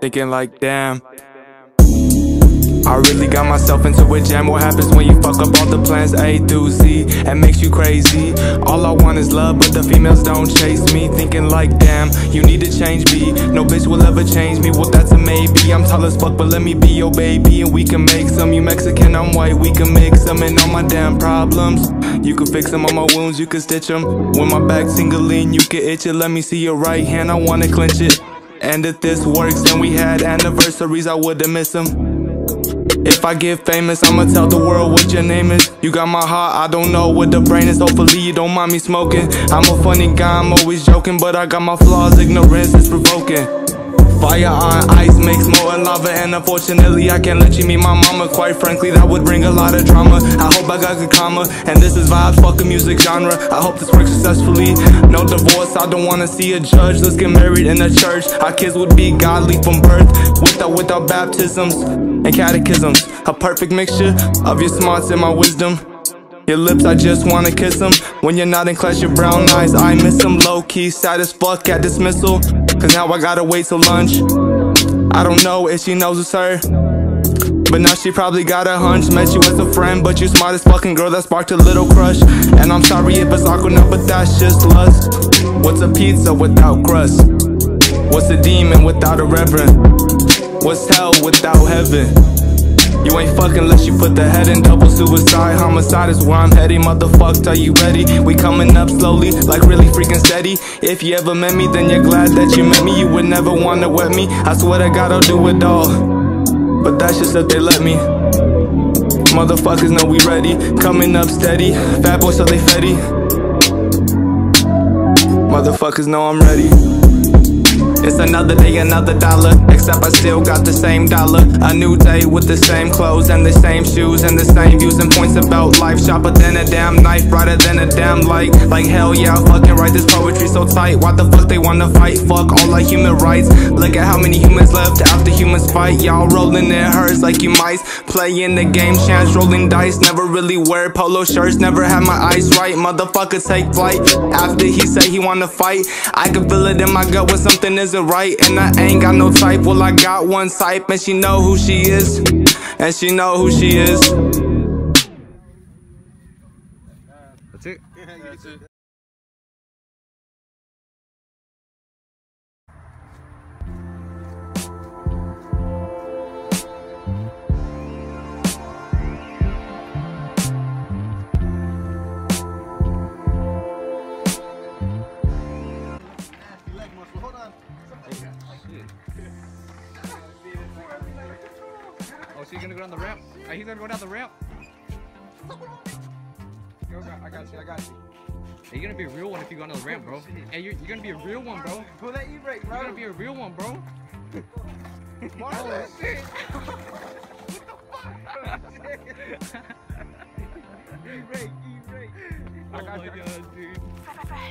thinking like, damn, I really got myself into a jam. What happens when you fuck up all the plans A through Z and makes you crazy? All I want is love, but the females don't chase me. Thinking like, damn, you need to change me. No bitch will ever change me, well that's a maybe. I'm tall as fuck, but let me be your baby, and we can make some. You Mexican, I'm white, we can mix them. And all my damn problems, you can fix them. All my wounds, you can stitch them. When my back's tingling, you can itch it. Let me see your right hand, I wanna clench it. And if this works and we had anniversaries, I wouldn't miss them. If I get famous, I'ma tell the world what your name is. You got my heart, I don't know what the brain is. Hopefully you don't mind me smoking. I'm a funny guy, I'm always joking, but I got my flaws, ignorance is provoking. Fire on ice makes molten lava, and unfortunately I can't let you meet my mama. Quite frankly, that would bring a lot of drama. I hope I got good karma, and this is vibes, fuck a music genre. I hope this works successfully. No divorce, I don't wanna see a judge. Let's get married in a church. Our kids would be godly from birth, without baptisms and catechisms. A perfect mixture of your smarts and my wisdom. Your lips, I just wanna kiss them. When you're not in class, your brown eyes, I miss them. Low-key, sad as fuck at dismissal, cause now I gotta wait till lunch. I don't know if she knows it's her, but now she probably got a hunch. Met you as a friend, but you smart as fucking girl, that sparked a little crush. And I'm sorry if it's awkward now, but that's just lust. What's a pizza without crust? What's a demon without a reverend? What's hell without heaven? You ain't fucking unless you put the head in. Double suicide, homicide is where I'm heading. Motherfucker, are you ready? We coming up slowly, like really freaking steady. If you ever met me, then you're glad that you met me. You would never wanna wet me, I swear to God I'll do it all, but that's just if they let me. Motherfuckers know we ready, coming up steady. Fat boy so they fetty. Motherfuckers know I'm ready. It's another day, another dollar, except I still got the same dollar. A new day with the same clothes and the same shoes and the same views and points about life. Sharper than a damn knife, brighter than a damn light. Like hell yeah, I fucking write this poetry so tight. Why the fuck they wanna fight? Fuck all our human rights. Look at how many humans left after humans fight. Y'all rolling their hurts like you mice, playing the game, chance rolling dice. Never really wear polo shirts, never had my eyes right. Motherfucker take flight after he say he wanna fight. I can feel it in my gut when something isn't right, and I ain't got no type. Well, I got one type, and she know who she is, and she know who she is. That's it. That's it. Oh, so you're gonna go down the ramp? Are you gonna go down the ramp? Yo, I got you, I got you. Hey, you're gonna be a real one if you go down the ramp, bro. Hey, you're gonna be a real one, bro. Pull that E-brake, bro. You're gonna be a real one, bro. Oh, shit. E-brake, E-brake. I got you, dude.